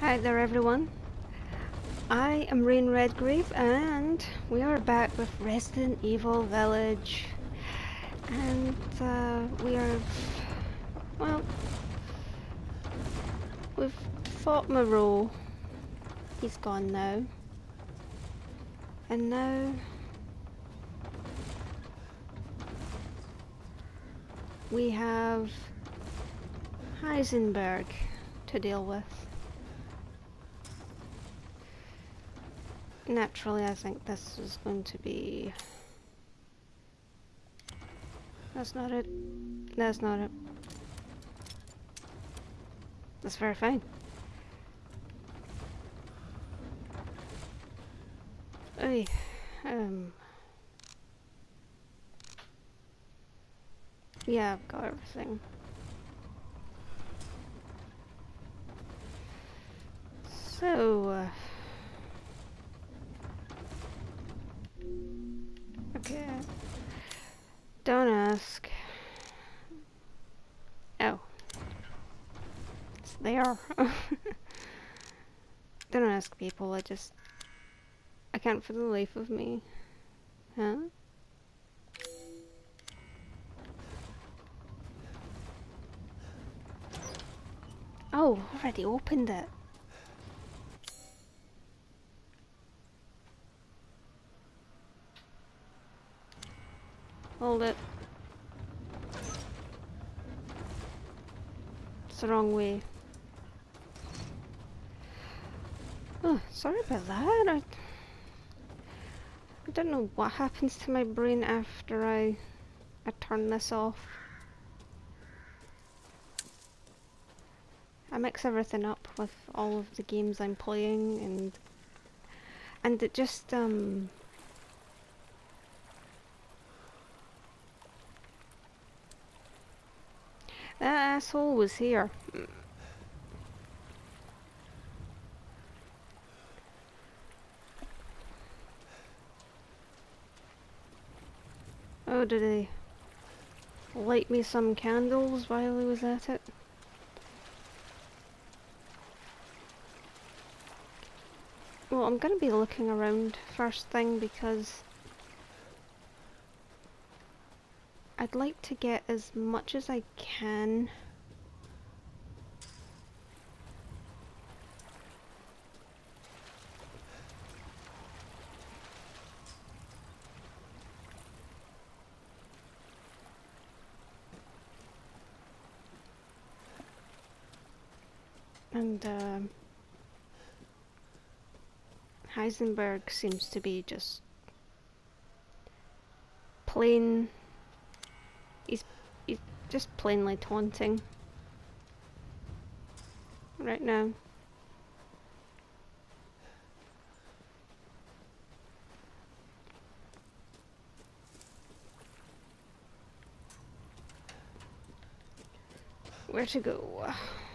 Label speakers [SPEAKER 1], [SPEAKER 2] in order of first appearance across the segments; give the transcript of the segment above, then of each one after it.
[SPEAKER 1] Hi there everyone, I am Rain Redgrave and we are back with Resident Evil Village, and we are, well, we've fought Moreau, he's gone now, and now we have Heisenberg to deal with. Naturally, I think this is going to be... That's not it. That's not it. That's very fine. Oy, yeah, I've got everything. So, okay. Don't ask. Oh. It's there. Don't ask people, I can't for the life of me. Huh? Oh, already opened it. Hold it. It's the wrong way. Oh, sorry about that. I don't know what happens to my brain after I turn this off. I mix everything up with all of the games I'm playing, and it just that asshole was here. Oh, did he light me some candles while he was at it? Well, I'm gonna be looking around first thing because I'd like to get as much as I can. And Heisenberg seems to be just plain... He's just plainly taunting right now. Where to go?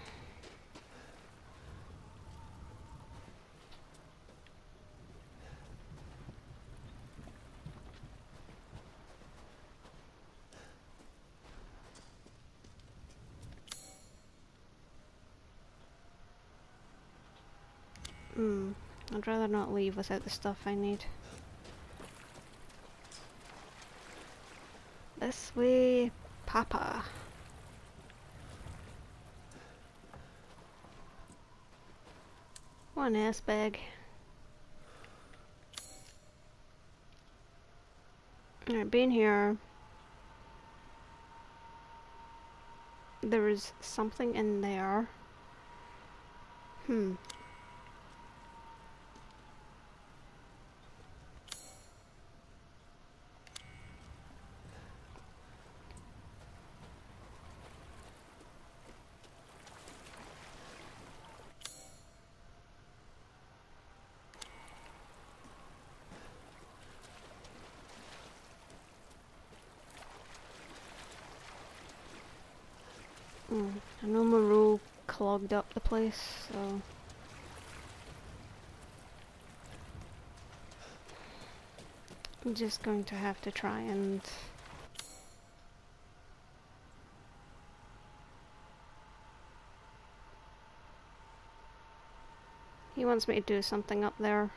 [SPEAKER 1] I'd rather not leave without the stuff I need. This way, Papa. One ass bag. Alright, being here, there is something in there. I know Moreau clogged up the place, so... I'm just going to have to try and... He wants me to do something up there.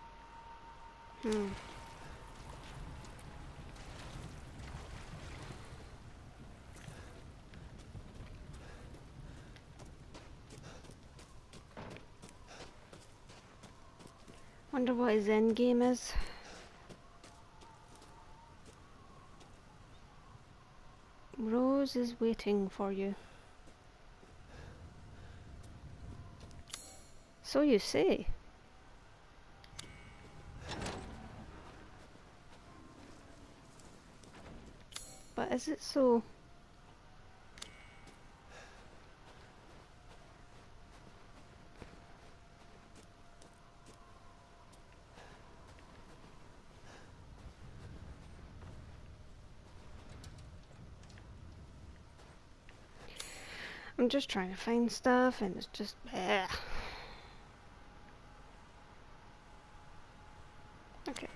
[SPEAKER 1] Wonder what his end game is. Rose is waiting for you. So you say. But is it so? I'm just trying to find stuff and it's just bleh. Okay.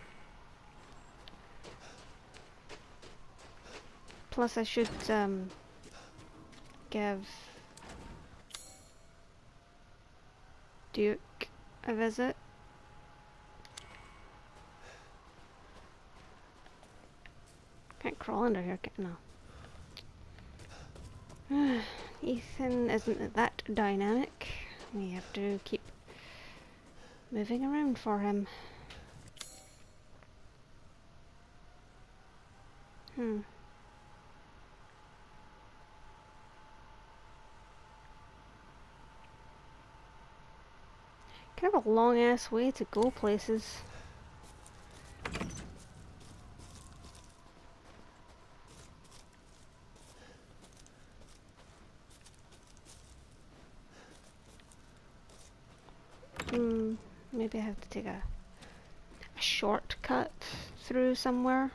[SPEAKER 1] Plus I should give Duke a visit. Can't crawl under here, can no. Ethan isn't that dynamic. We have to keep moving around for him. Can have a long ass way to go places. Maybe I have to take a shortcut through somewhere.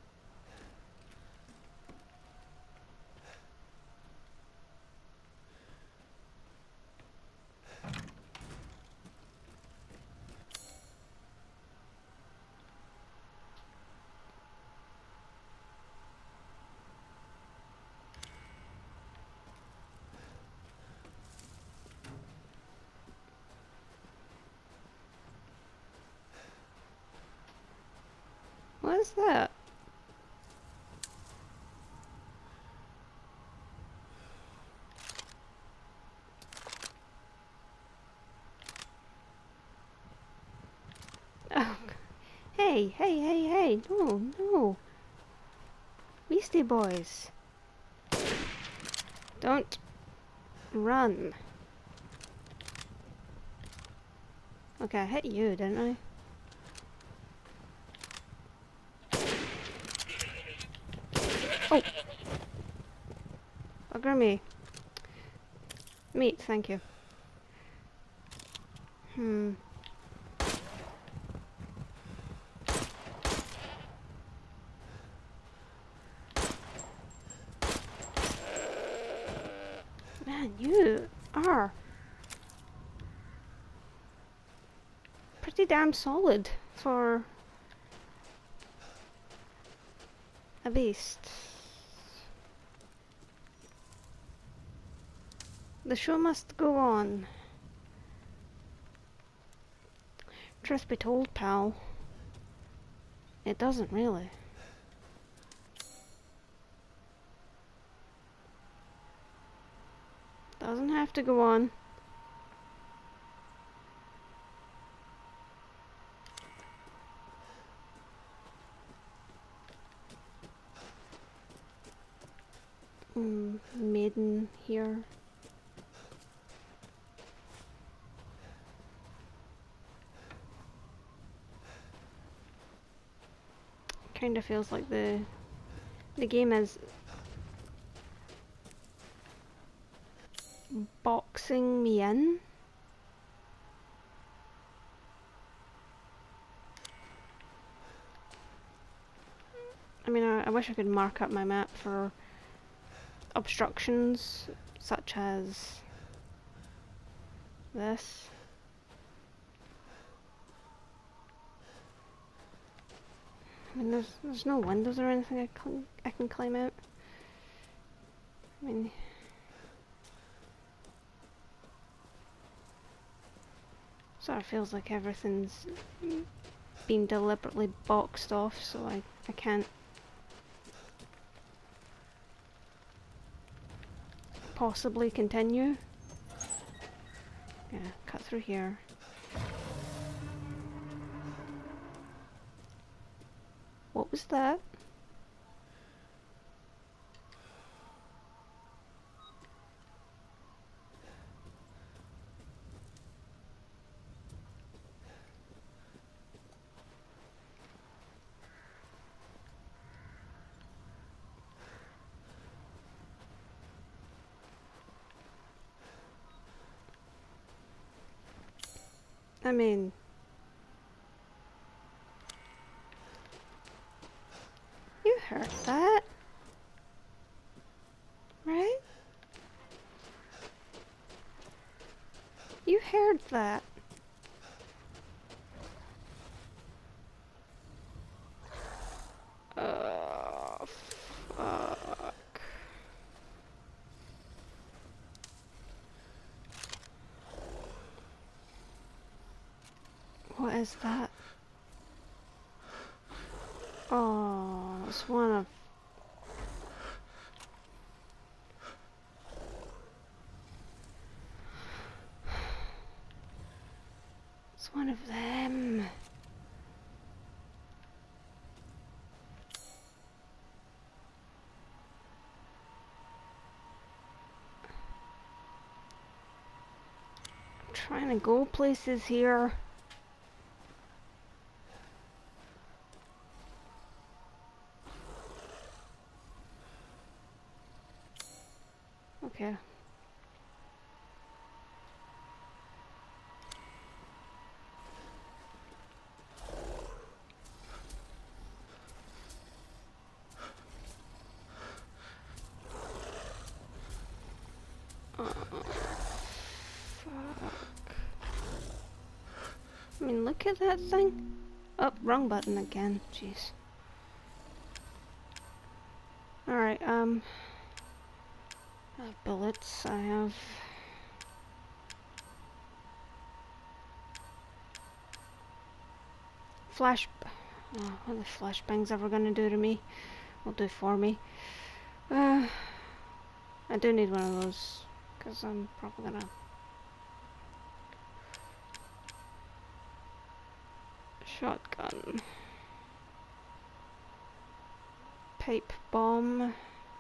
[SPEAKER 1] What is that? Oh, hey, no. Beastie Boys. Don't run. Okay, I hit you, didn't I? Oh! Bugger me. Meat, thank you. Man, you are pretty damn solid for a beast. The show must go on. Truth be told, pal, it doesn't really. Doesn't have to go on. Maiden here. Kind of feels like the game is boxing me in. I mean, I wish I could mark up my map for obstructions such as this. I mean, there's no windows or anything I can climb out. I mean, Sort of feels like everything's been deliberately boxed off, so I can't possibly continue. Yeah, cut through here. What was that? I mean, you heard that, right? You heard that. Fuck. What is that? Oh, it's one of... It's one of them. I'm trying to go places here. Okay. I mean, look at that thing. Oh, wrong button again. Jeez. Alright, I have bullets. I have... Flash... Oh, what are the flashbangs ever gonna do to me? Will do for me. I do need one of those, because I'm probably gonna... Shotgun. Pipe bomb.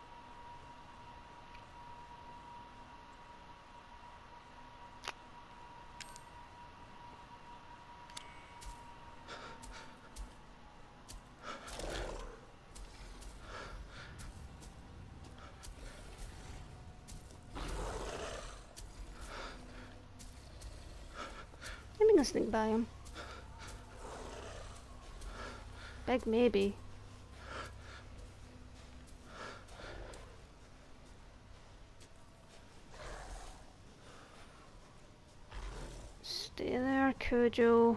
[SPEAKER 1] I'm gonna sneak by him. Big maybe. Stay there, Kojo.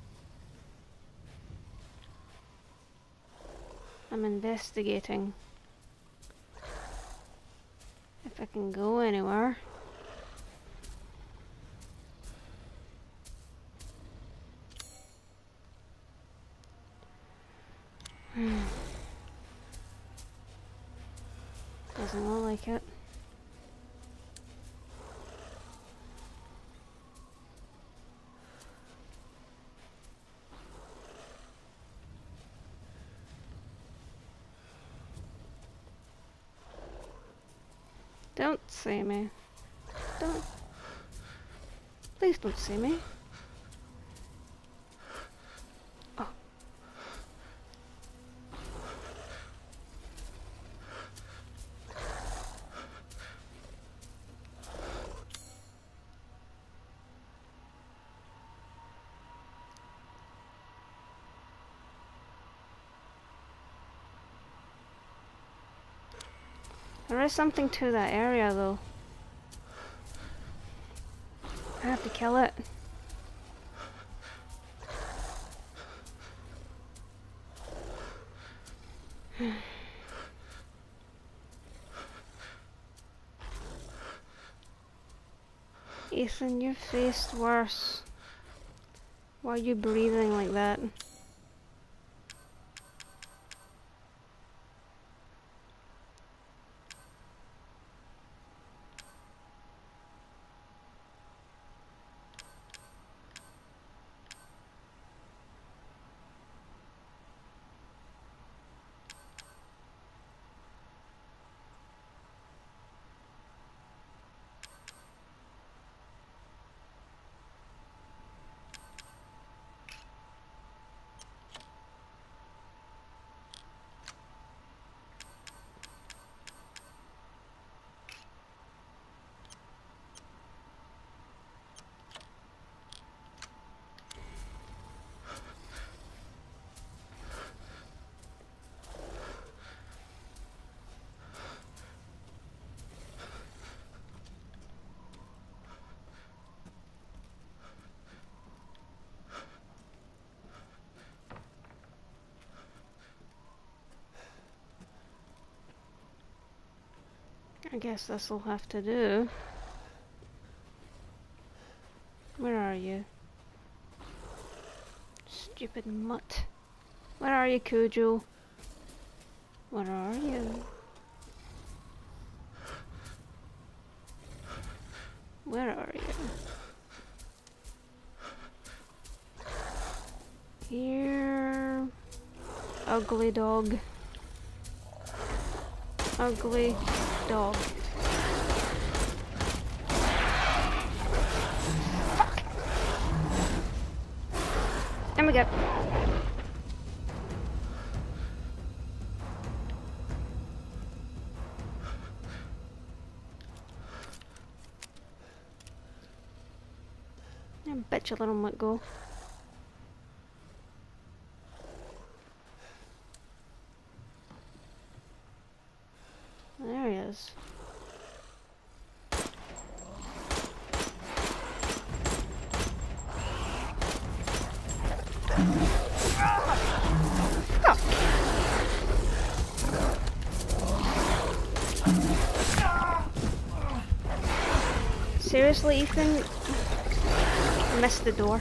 [SPEAKER 1] I'm investigating. If I can go anywhere. Doesn't look like it. Don't see me. Don't. Please don't see me. Oh. There is something to that area though. I have to kill it. Ethan, you've faced worse. Why are you breathing like that? I guess this'll have to do. Where are you? Stupid mutt. Where are you, Cujo? Where are you? Where are you? Here. Ugly dog. Ugly dog. Fuck! And we go. I bet you let him let go. There he is. Fuck! Seriously, Ethan? I missed the door.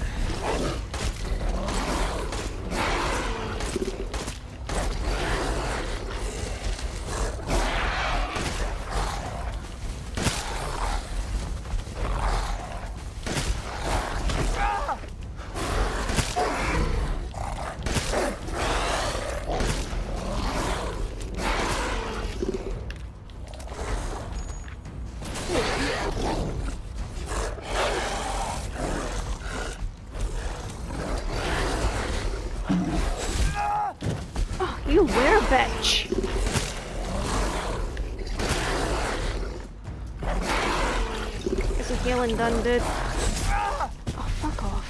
[SPEAKER 1] You were-bitch! Is the healing done, dude? Oh, fuck off.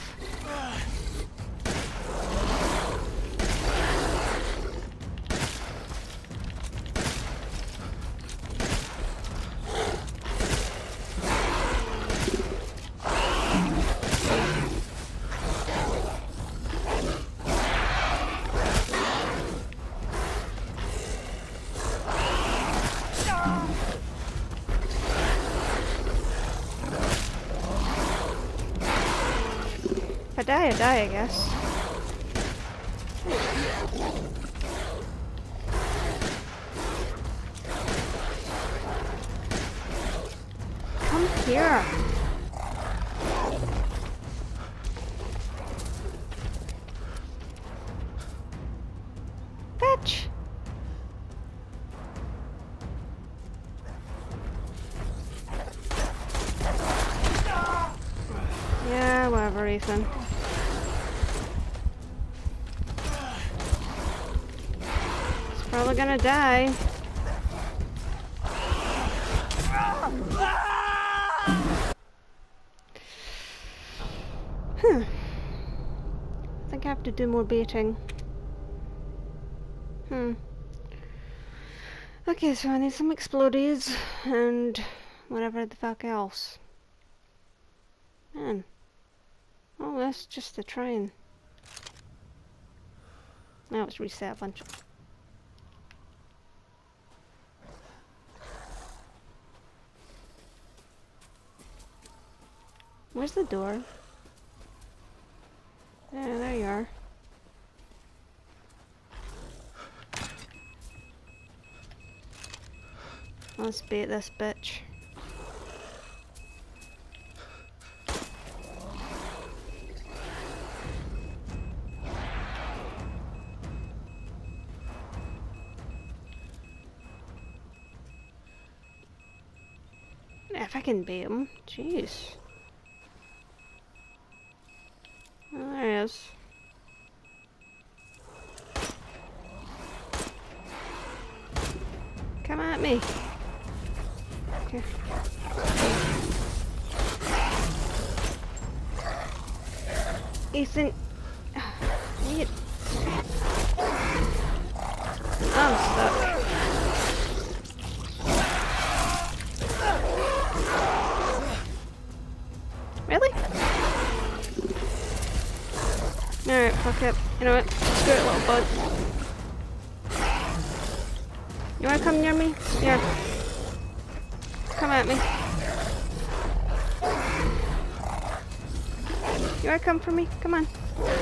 [SPEAKER 1] If I die, I guess. Come here. Bitch. Yeah, whatever, Ethan. It's probably gonna die. I think I have to do more baiting. Okay, so I need some explodies and whatever the fuck else. Man. Oh, that's just the train. Now it's reset a bunch of... Where's the door? Yeah, there you are. Let's bait this bitch. If I can bait him, jeez. Oh, there he is. Come at me. Okay. Ethan. Wait. I'm stuck. Really? Alright, fuck it. You know what? Screw it, little bud. You wanna come near me? Here. Come at me. You wanna come for me? Come on.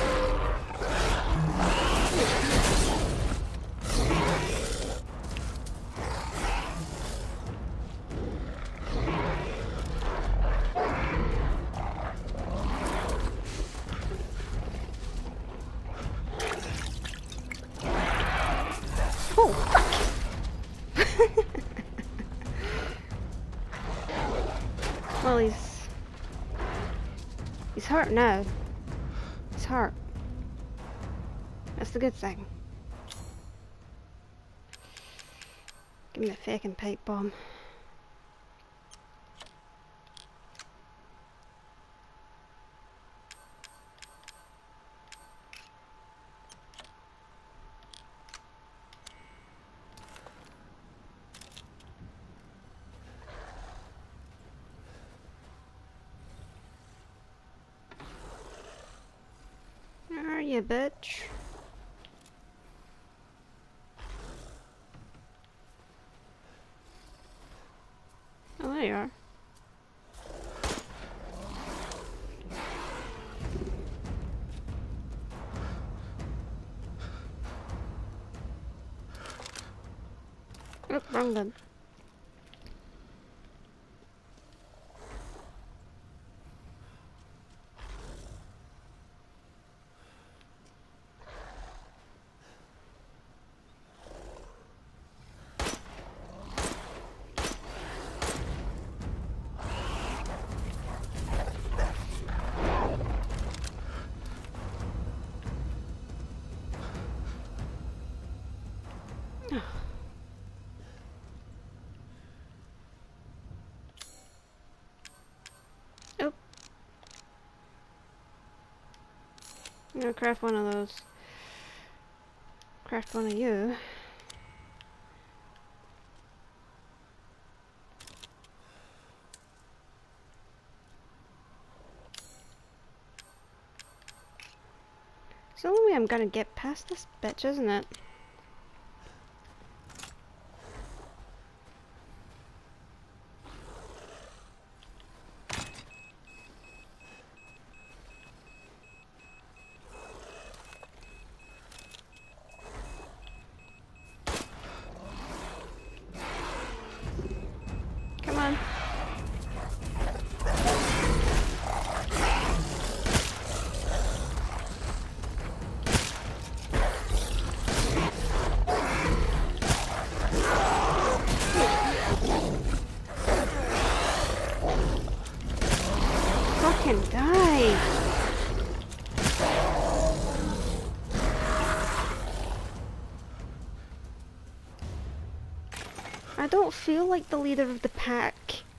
[SPEAKER 1] Oh, fuck! Well, he's hurt now. He's hurt. That's the good thing. Give me the fucking pipe bomb. Where are you, bitch? Oh, there you are. Oh, wrong button. Oh. I'm gonna craft one of those. Craft one of you. It's the only way I'm gonna get past this bitch, isn't it? Come on. Fucking die! I don't feel like the leader of the pack.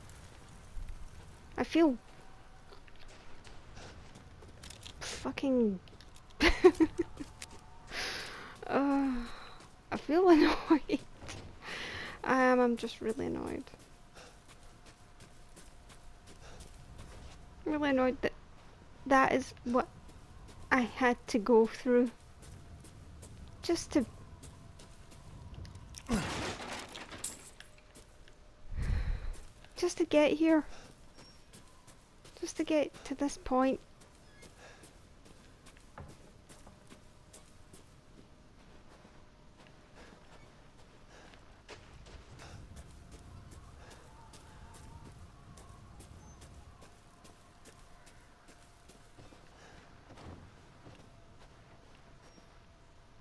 [SPEAKER 1] I feel fucking I feel annoyed. I'm just really annoyed. I'm really annoyed that that is what I had to go through just to get here. Just to get to this point.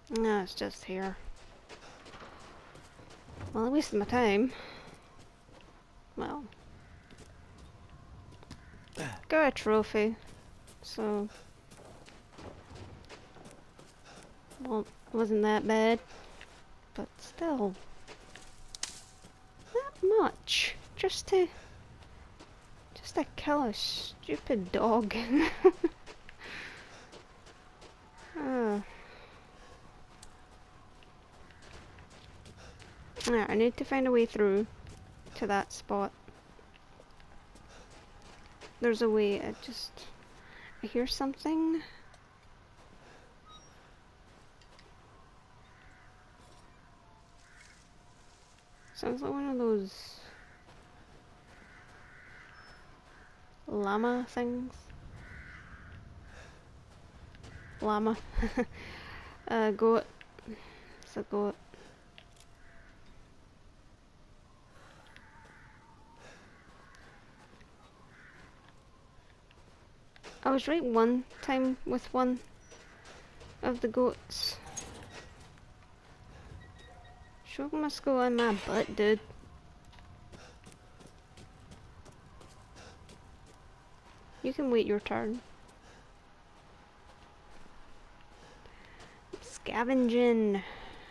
[SPEAKER 1] No, it's just here. Well, I wasted my time. Well, got a trophy, so well, wasn't that bad, but still, not much. Just to kill a stupid dog. Oh. Yeah, I need to find a way through to that spot. There's a way. I hear something. Sounds like one of those llama things. Llama. Goat. It's a goat. I was right one time with one of the goats. Show must go on my butt, dude. You can wait your turn. Scavenging.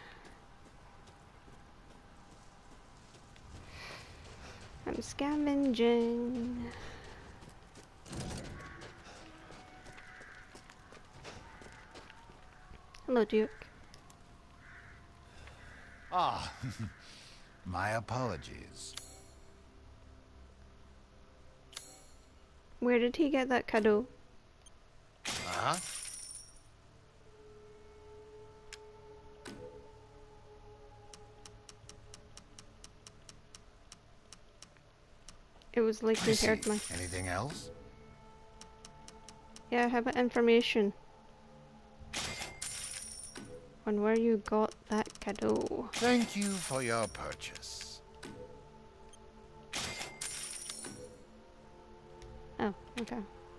[SPEAKER 1] I'm scavenging. Hello, Duke.
[SPEAKER 2] Ah, my apologies.
[SPEAKER 1] Where did he get that cadeau?
[SPEAKER 2] Huh?
[SPEAKER 1] It was like he heard me.
[SPEAKER 2] Anything else?
[SPEAKER 1] Yeah, how about information on where you got that cadeau?
[SPEAKER 2] Thank you for your purchase.
[SPEAKER 1] Oh, okay.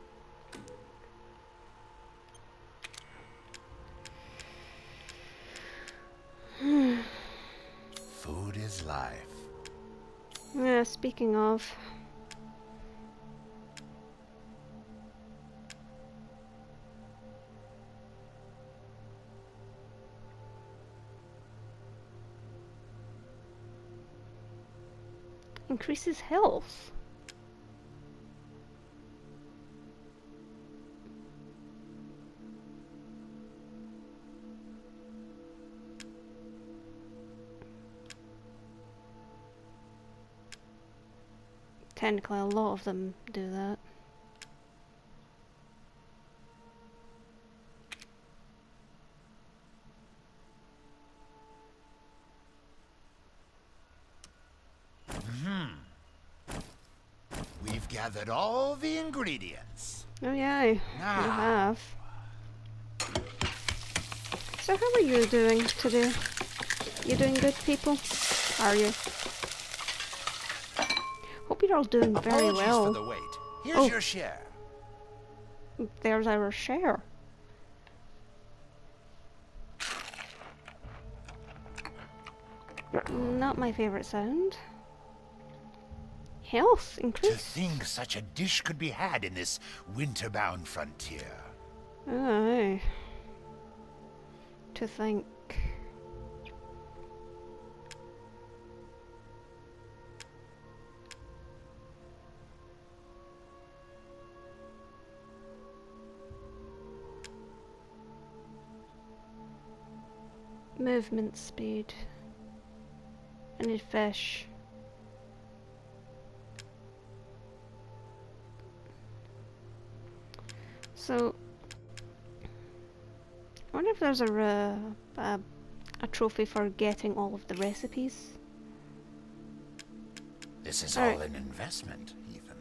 [SPEAKER 2] Food is life.
[SPEAKER 1] Yeah, speaking of. Increases health. Technically, a lot of them do that.
[SPEAKER 2] We've gathered all the ingredients.
[SPEAKER 1] Oh yeah, you
[SPEAKER 2] Now.
[SPEAKER 1] have. So how are you doing today? You doing good, people? Are you? Hope you're all doing very
[SPEAKER 2] Apologies
[SPEAKER 1] well.
[SPEAKER 2] for the wait. Here's your share.
[SPEAKER 1] There's our share. Not my favorite sound. Health
[SPEAKER 2] To
[SPEAKER 1] increase.
[SPEAKER 2] think such a dish could be had in this winter-bound frontier.
[SPEAKER 1] Aye. To think. Movement speed. I need fish. So, I wonder if there's a trophy for getting all of the recipes.
[SPEAKER 2] This is
[SPEAKER 1] Alright.
[SPEAKER 2] all an investment, Ethan.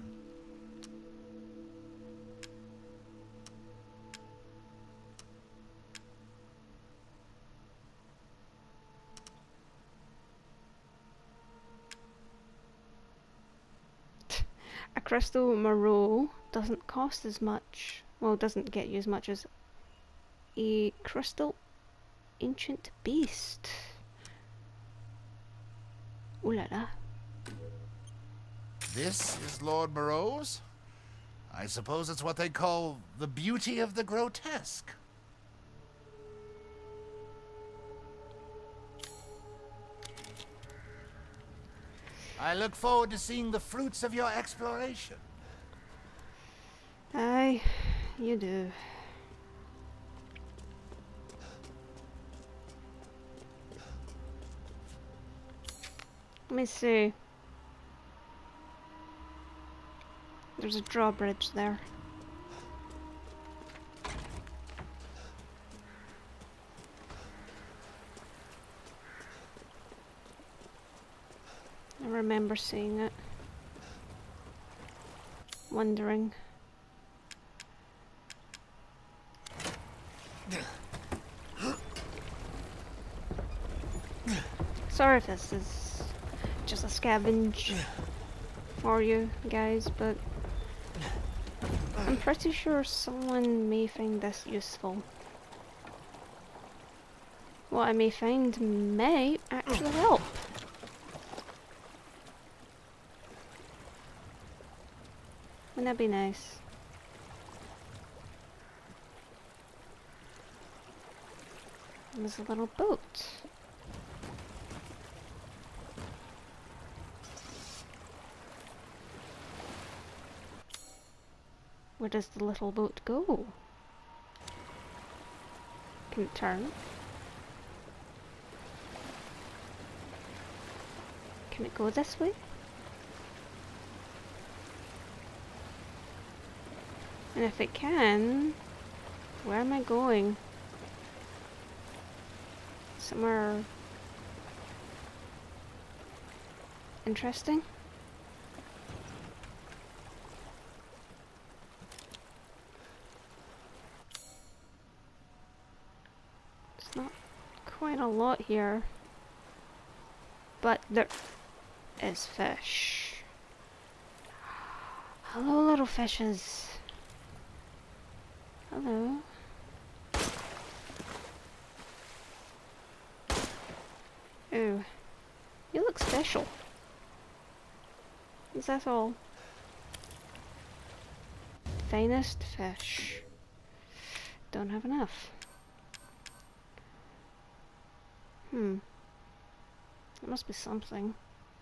[SPEAKER 1] A crystal marrow doesn't cost as much. Well, doesn't get you as much as a crystal ancient beast. Ooh la la.
[SPEAKER 2] This is Lord Moreau's? I suppose it's what they call the beauty of the grotesque. I look forward to seeing the fruits of your exploration.
[SPEAKER 1] Aye, you do. Let me see. There's a drawbridge there. I remember seeing it. Wondering. Sorry if this is just a scavenge for you guys, but I'm pretty sure someone may find this useful. What I may find may actually help. Wouldn't that be nice? There's a little boat. Where does the little boat go? Can it turn? Can it go this way? And if it can, where am I going? Somewhere interesting? It's not quite a lot here, but there is fish. Hello, little fishes. Hello. Ooh, you look special. Is that all? Finest fish. Don't have enough. There must be something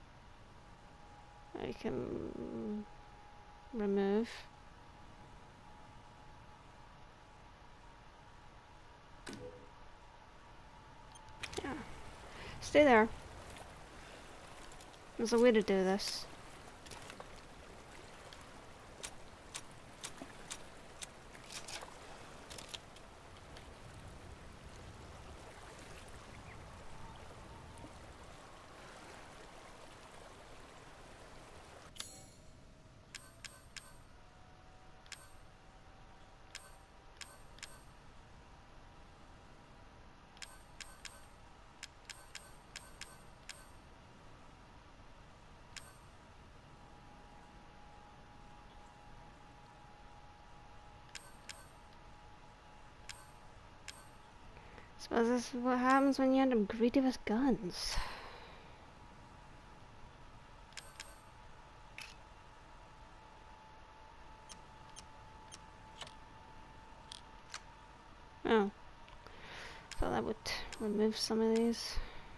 [SPEAKER 1] I can remove. Yeah. Stay there. There's a way to do this. Suppose this is what happens when you end up greedy with guns. Oh. Thought that would remove some of these.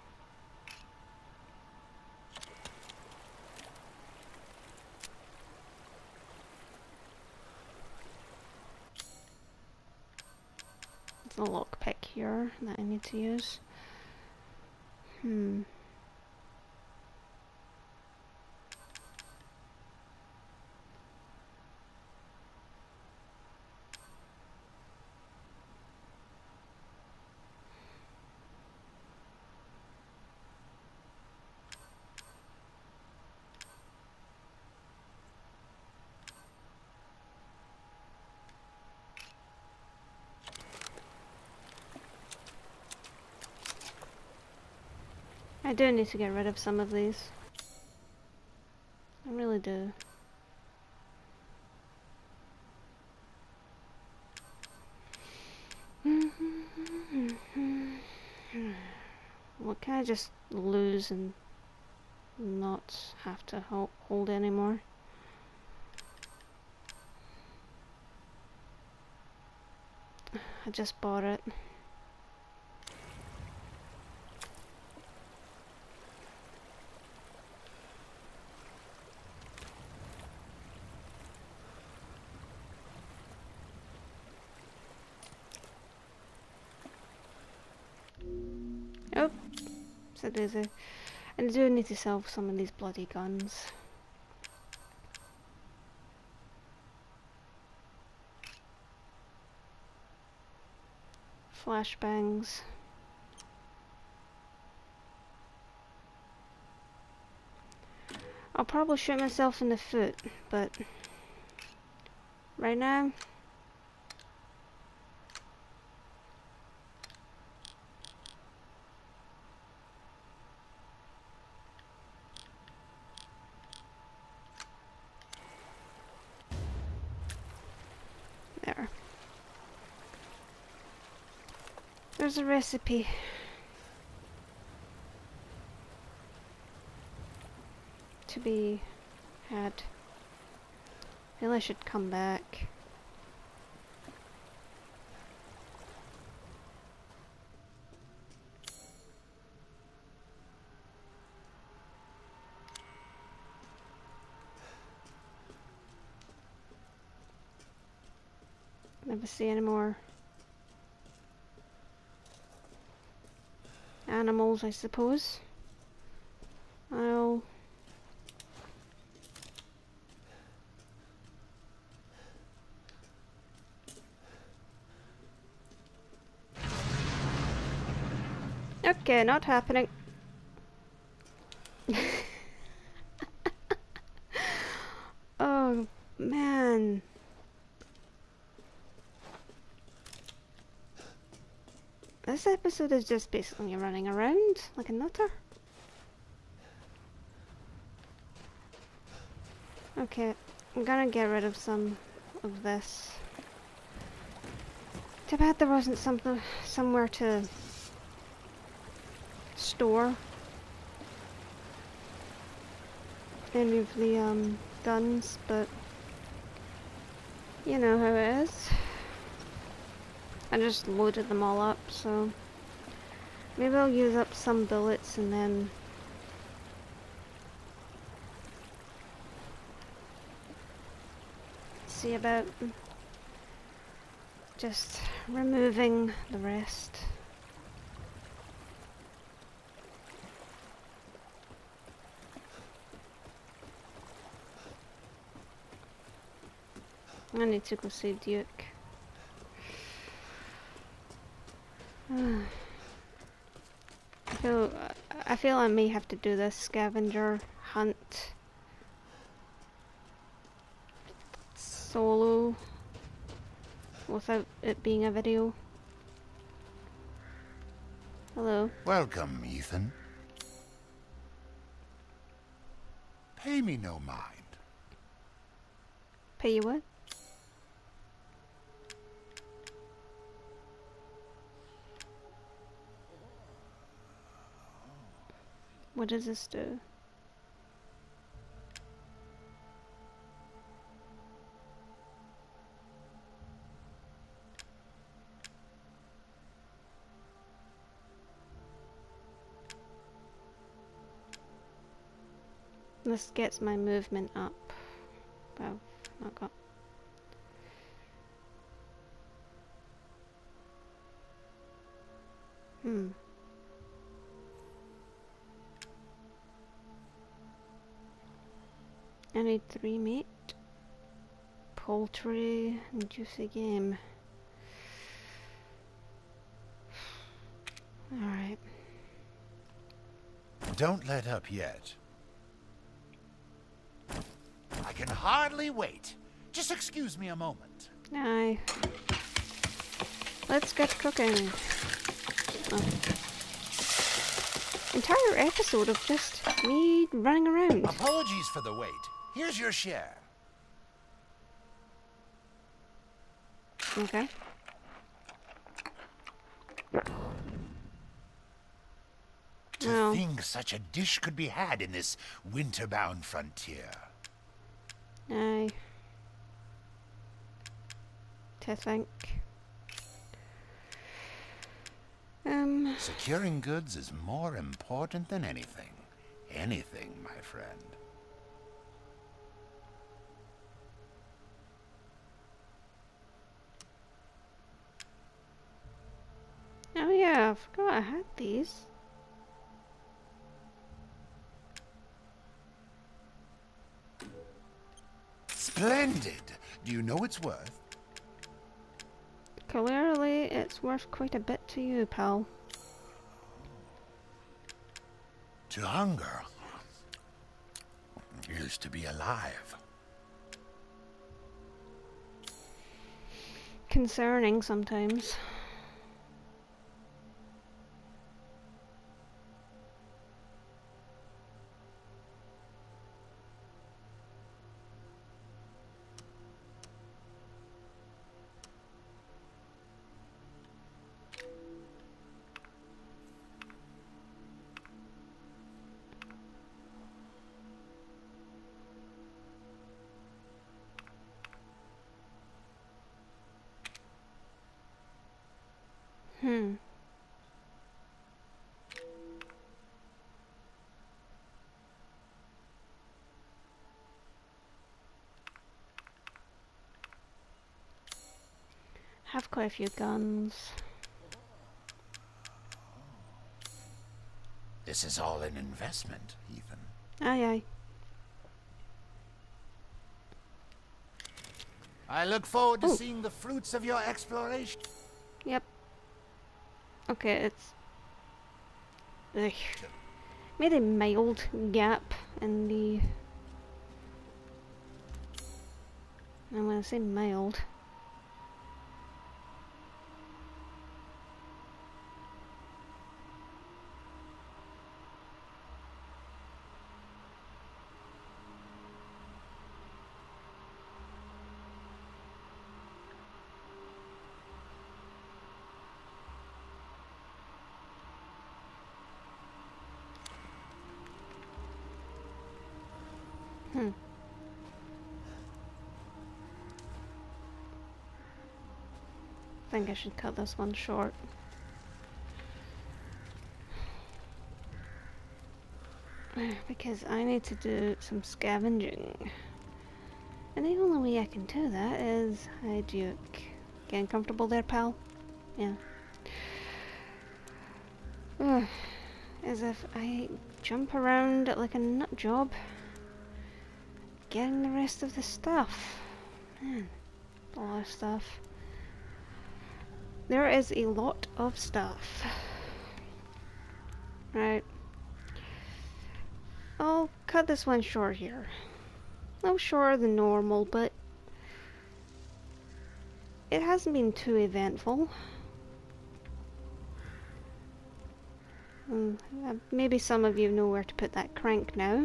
[SPEAKER 1] There's a lockpick here that I need to use. I do need to get rid of some of these. I really do. I just lose and not have to hold anymore? I just bought it. Oh, so there's a... I do need to sell some of these bloody guns. Flashbangs. I'll probably shoot myself in the foot, but right now, there. There's a recipe. To be had. I feel I should come back. Never see any more animals, I suppose. I'll... Okay, not happening. Oh, man. This episode is just basically running around like a nutter. Okay, I'm gonna get rid of some of this. Too bad there wasn't somewhere to store any of the guns, but you know how it is. I just loaded them all up, so maybe I'll use up some bullets and then see about just removing the rest. I need to go see Duke. I feel I may have to do this scavenger hunt solo without it being a video. Hello.
[SPEAKER 2] Welcome, Ethan. Pay me no mind.
[SPEAKER 1] Pay you what? What does this do? This gets my movement up. But I've not got... I need 3 meat, poultry, and juicy game. Alright.
[SPEAKER 2] Don't let up yet. I can hardly wait. Just excuse me a moment.
[SPEAKER 1] Aye. Let's get cooking. Oh. Entire episode of just me running around.
[SPEAKER 2] Apologies for the wait. Here's your share. To
[SPEAKER 1] Well,
[SPEAKER 2] think such a dish could be had in this winter-bound frontier.
[SPEAKER 1] aye. To think.
[SPEAKER 2] Securing goods is more important than anything. Anything, my friend.
[SPEAKER 1] Oh yeah, I forgot I had these.
[SPEAKER 2] Splendid! Do you know its worth?
[SPEAKER 1] Clearly, it's worth quite a bit to you, pal.
[SPEAKER 2] To hunger is to be alive.
[SPEAKER 1] Concerning sometimes. Hmm. Have quite a few guns.
[SPEAKER 2] This is all an investment, Ethan.
[SPEAKER 1] Aye, aye.
[SPEAKER 2] I look forward to
[SPEAKER 1] Oh.
[SPEAKER 2] seeing the fruits of your exploration.
[SPEAKER 1] Yep. Okay, it's... Ugh. Made a mild gap in the... I'm gonna say mild. Hmm. I think I should cut this one short. Because I need to do some scavenging. And the only way I can do that is I duke. Getting comfortable there, pal? Yeah. Ugh. As if I jump around like a nut job. Getting the rest of the stuff. Man, a lot of stuff. There is a lot of stuff. Right. I'll cut this one short here. No shorter than normal, but it hasn't been too eventful. Maybe some of you know where to put that crank now.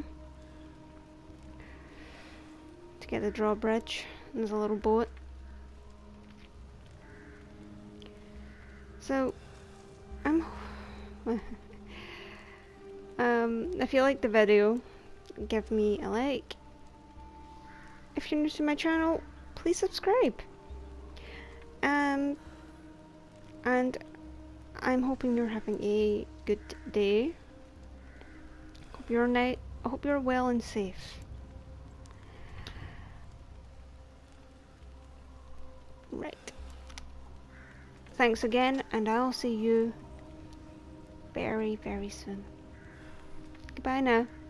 [SPEAKER 1] To get the drawbridge. There's a little boat. So, if you liked the video, give me a like. If you're new to my channel, please subscribe. And I'm hoping you're having a good day. I hope you're well and safe. Right. Thanks again, and I'll see you very, very soon. Goodbye now.